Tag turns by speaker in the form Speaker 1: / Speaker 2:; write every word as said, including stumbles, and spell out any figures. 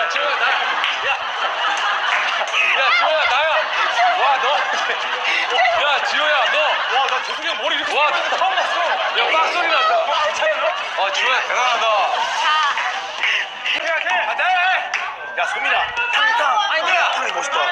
Speaker 1: 야, 지호야, 나야. 야. 야, 지호야, 나야. 와, 너. 야, 지호야, 너. 와, 나 재승이 형 머리 이렇게 와, 나 처음 봤어. 야, 빡 소리 났다. 와, 괜찮아? 아, 지호야, 대단하다.
Speaker 2: 자.
Speaker 1: 해야 돼. 아, 돼. 야, 소민아. 탕, 탕. 아니, 뭐야. 탕이 멋있다.